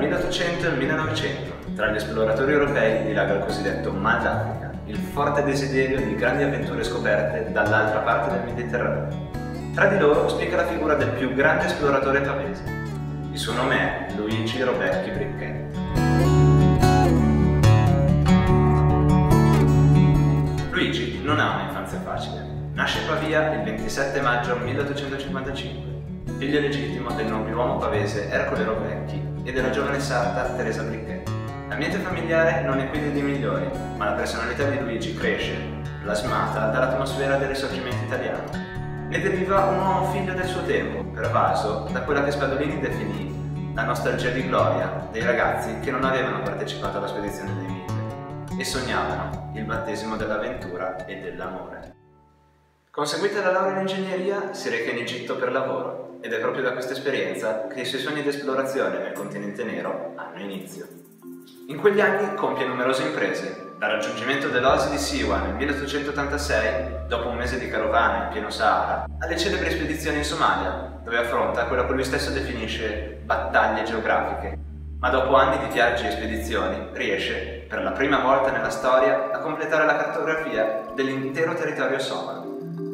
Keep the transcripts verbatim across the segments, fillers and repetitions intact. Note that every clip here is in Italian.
milleottocento e il millenovecento, tra gli esploratori europei dilaga il cosiddetto Mal d'Africa, il forte desiderio di grandi avventure scoperte dall'altra parte del Mediterraneo. Tra di loro spicca la figura del più grande esploratore pavese. Il suo nome è Luigi Roberchi Bricchetti. Luigi non ha un'infanzia facile. Nasce a Pavia il ventisette maggio milleottocentocinquantacinque, figlio legittimo del nobiluomo pavese Ercole Roberchi e della giovane sarta Teresa Bricchetti. L'ambiente familiare non è quindi dei migliori, ma la personalità di Luigi cresce, plasmata dall'atmosfera del Risorgimento italiano. Ne deriva un uomo figlio del suo tempo, pervaso da quella che Spadolini definì la nostalgia di gloria dei ragazzi che non avevano partecipato alla spedizione dei Mille e sognavano il battesimo dell'avventura e dell'amore. Conseguita la laurea in ingegneria, si reca in Egitto per lavoro ed è proprio da questa esperienza che i suoi sogni di esplorazione nel continente nero hanno inizio. In quegli anni compie numerose imprese, dal raggiungimento dell'oasi di Siwa nel milleottocentottantasei, dopo un mese di carovana in pieno Sahara, alle celebri spedizioni in Somalia, dove affronta quello che lui stesso definisce battaglie geografiche. Ma dopo anni di viaggi e spedizioni riesce, per la prima volta nella storia, a completare la cartografia dell'intero territorio somalo.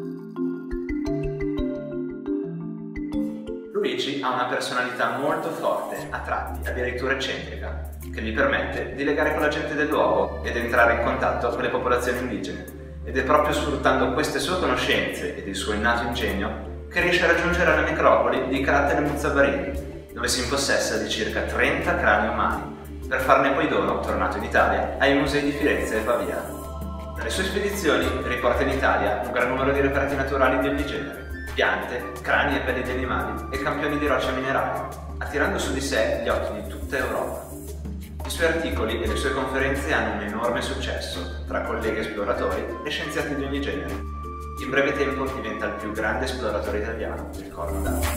Luigi ha una personalità molto forte, a tratti addirittura eccentrica, che gli permette di legare con la gente del luogo ed entrare in contatto con le popolazioni indigene. Ed è proprio sfruttando queste sue conoscenze ed il suo innato ingegno che riesce a raggiungere la necropoli di Kratere Muzzabarili, dove si impossessa di circa trenta crani umani, per farne poi dono, tornato in Italia, ai musei di Firenze e Pavia. Dalle sue spedizioni riporta in Italia un gran numero di reperti naturali di ogni genere, piante, crani e pelli di animali e campioni di roccia minerali, attirando su di sé gli occhi di tutta Europa. I suoi articoli e le sue conferenze hanno un enorme successo tra colleghi esploratori e scienziati di ogni genere. In breve tempo diventa il più grande esploratore italiano del Corno d'Africa.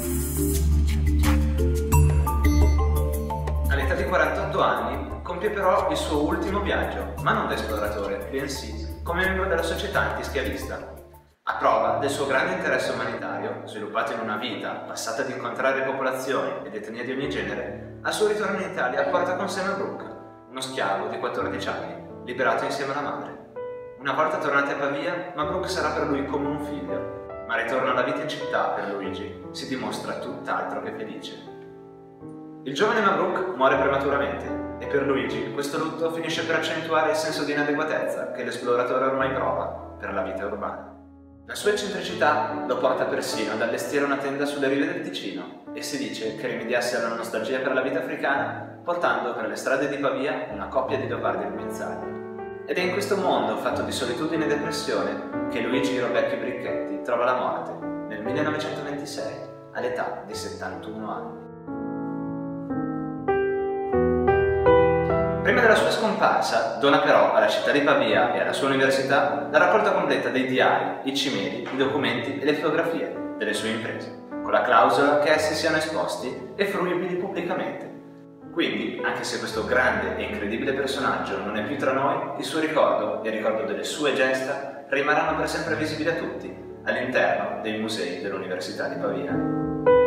All'età di quarantotto anni compie però il suo ultimo viaggio, ma non da esploratore, bensì come membro della società antischiavista. A prova del suo grande interesse umanitario, sviluppato in una vita passata ad incontrare popolazioni ed etnie di ogni genere, al suo ritorno in Italia porta con sé Mabrouk, uno schiavo di quattordici anni, liberato insieme alla madre. Una volta tornati a Pavia, Mabrouk sarà per lui come un figlio, ma ritorno alla vita in città per Luigi si dimostra tutt'altro che felice. Il giovane Mabrouk muore prematuramente e per Luigi questo lutto finisce per accentuare il senso di inadeguatezza che l'esploratore ormai prova per la vita urbana. La sua eccentricità lo porta persino ad allestire una tenda sulle rive del Ticino e si dice che rimediasse alla nostalgia per la vita africana portando per le strade di Pavia una coppia di leopardi guinzagli. Ed è in questo mondo fatto di solitudine e depressione che Luigi Roberchi Bricchetti trova la morte nel millenovecentoventisei all'età di settantuno anni. Prima della sua scomparsa, dona però alla città di Pavia e alla sua università la raccolta completa dei diari, i cimeli, i documenti e le fotografie delle sue imprese, con la clausola che essi siano esposti e fruibili pubblicamente. Quindi, anche se questo grande e incredibile personaggio non è più tra noi, il suo ricordo e il ricordo delle sue gesta rimarranno per sempre visibili a tutti all'interno dei musei dell'Università di Pavia.